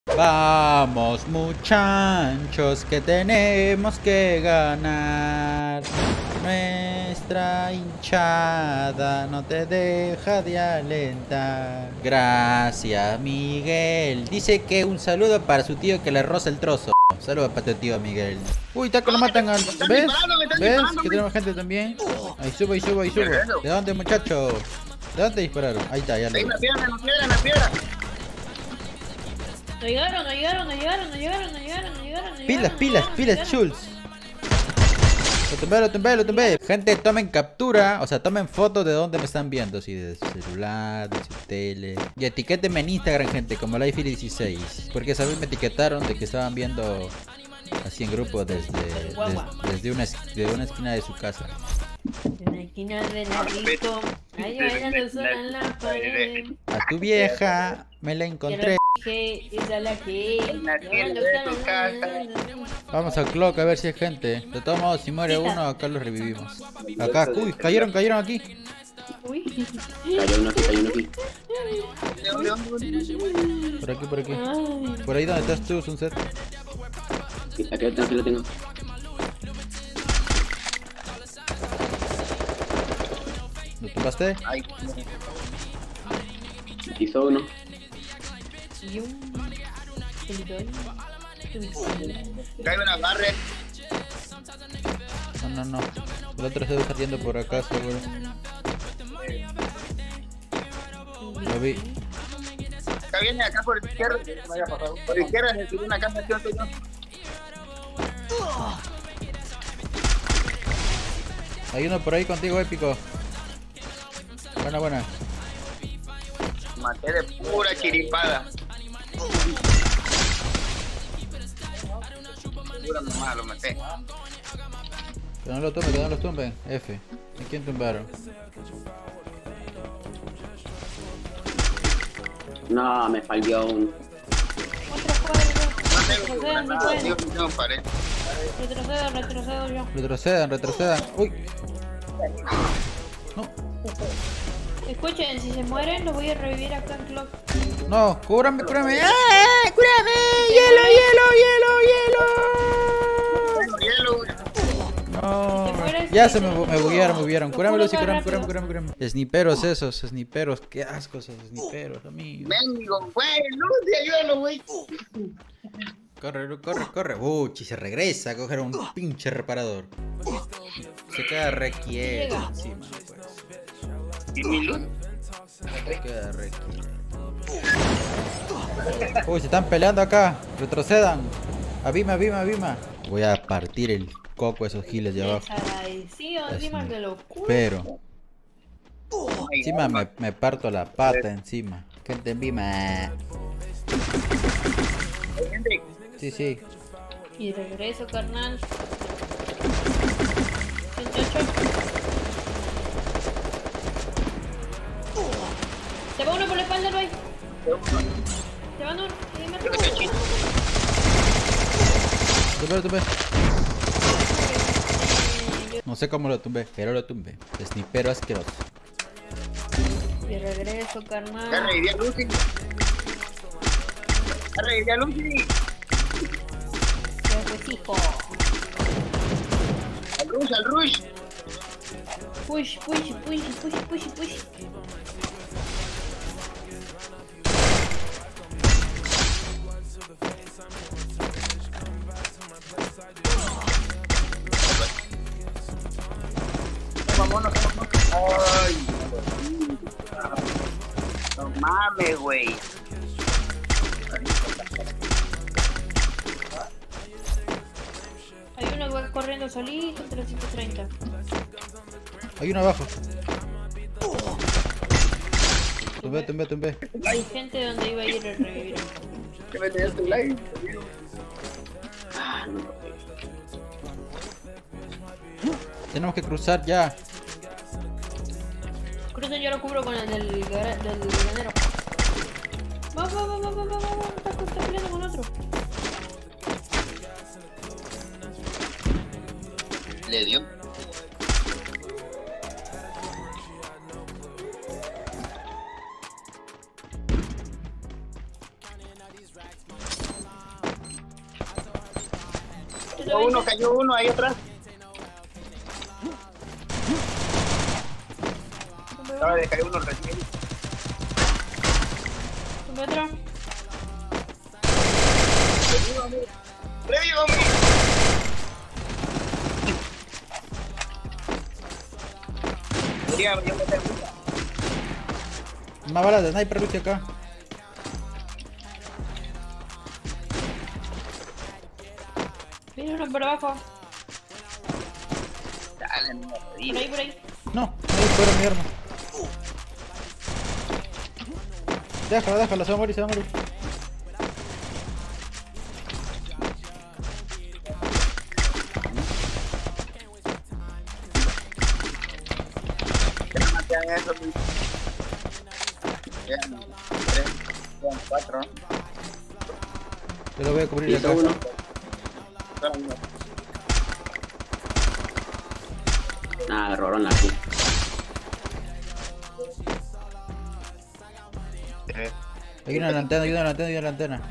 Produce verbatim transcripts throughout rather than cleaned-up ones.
Vamos muchachos que tenemos que ganar. Nuestra hinchada no te deja de alentar. Gracias Miguel. Dice que un saludo para su tío que le roza el trozo. Saludos para tu tío Miguel. Uy, taco lo matan al... ¿Ves? ¿Ves? Que tenemos gente también. Ahí subo, ahí subo, ahí subo. ¿De dónde, muchachos? ¿De dónde dispararon? Ahí está, ya lo vi. Ahí la piedra, la piedra, la piedra. No llegaron, no llegaron, no llegaron, no llegaron, no llegaron, no llegaron, no llegaron. Pilas, pilas, pilas, Schultz. Lo tumbé, lo tumbé, lo tumbé. Gente, tomen captura, o sea, tomen fotos de dónde me están viendo. Si de su celular, de su tele. Y etiquétenme en Instagram, gente, como Life dieciséis. Porque esa vez me etiquetaron de que estaban viendo así en grupo desde, des, desde una, de una esquina de su casa. En la esquina de la rico. Ahí bailando sola en la pared. A tu vieja me la encontré. Que esa es la que Vamos al clock a ver si hay gente. De todos modos, si muere uno, acá lo revivimos. Acá, uy, cayeron, cayeron aquí. Uy. Cayó uno aquí, cayó uno aquí. Por aquí, por aquí. Ay. Por ahí donde estás tú, Sunset. Sí, aquí lo tengo, aquí lo tengo. ¿Lo tumbaste? Ay. Hizo uno. Y un... Cae una barra. No, no, no. El otro se debe estar yendo por acá, seguro. Lo vi. Acá viene, acá por la izquierda. Por la izquierda se subió una casa aquí, otro no. Hay uno por ahí contigo, épico. Buena, buena. Maté de pura chiripada. Pura mamá, lo maté. Que no lo tumben, que no lo tumben. F. ¿Y quién tumbaron? No, me falló un. Retrocedan, no pueden. Dios mío, pared. Retrocedo, retrocedo yo. Retrocedan, retrocedan. Uy. No. Escuchen, si se mueren los voy a revivir acá en Clock. No, cúrame, cúrame. ¡Ah! ¡Cúrame! ¡Hielo, hielo, hielo, hielo! Hielo. No. Si te mueres, Ya sí, se me, sí. me buguearon, me buguearon. Cúramelo, sí, cúrame, Rápido. cúrame, cúrame, cúrame. Sniperos esos, sniperos. Qué asco esos sniperos, amigo. Mendigo, güey, Lucy, ayúdalo, güey. Corre, corre, corre. Uchi, se regresa a coger un pinche reparador. Se queda re quieto encima, no puede ser. ¿Y mi luz? Se queda re quieto. Uy, se están peleando acá. Retrocedan. Abima, abima, abima. Voy a partir el coco a esos giles de abajo. Desagradecido, encima de lo culo. Pero encima me, me parto la pata encima. Que te envima. Sí, sí. Y regreso, carnal. Muchacho. Se va uno por la espalda, Roy. Se va uno. Y me atrevo. Tumbé, lo tumbé. No sé cómo lo tumbé, pero lo tumbé. Snipero asqueroso. Y regreso, Ya carnal. reviví a Lucy. Ya reviví a Lucy. Hijo. Al rush, al rush. Push, push, push, push, push, push. Vámonos, vámonos. Ay, no mames, güey. Hay uno que va corriendo solito, trescientos treinta. Hay uno abajo. Tumbé, tumbé, tumbé. Hay gente donde iba a ir a revivir. ¿Qué me tenías tu like? Ah, no. Tenemos que cruzar ya. Crucen, yo lo cubro con el del, gara- del granero. Vamos, vamos, vamos, vamos, vamos. Está, está peleando con otro. Le dio. Cayó uno, cayó uno ahí atrás. Acaba de caer uno recién. ¿Dónde otro? Revívame. Revívame. Podría yo meter una. Una bala de sniper, Luchi, acá. Viene uno por abajo. Dale, no me Por revivo. ahí, por ahí. No, ahí fuera mi arma. Déjalo, déjalo, se va a morir, se va a morir. Que no maten eso, Luis. Quedan tres, quedan cuatro. Yo lo voy a cubrir Piso acá. uno. Quedan uno. Nada, me robaron la Q. Tres. Hay una lanterna, hay una lanterna, hay una lanterna.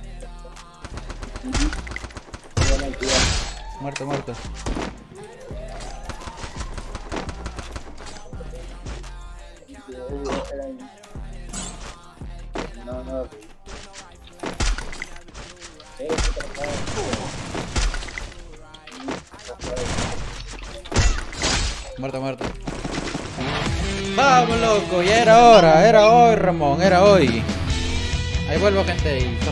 Quedan cuidado. Muerto, muerto. No, no. Muerto, muerto. Vamos, loco, ya era hora, era hoy, Ramón, era hoy. Ahí vuelvo, gente, y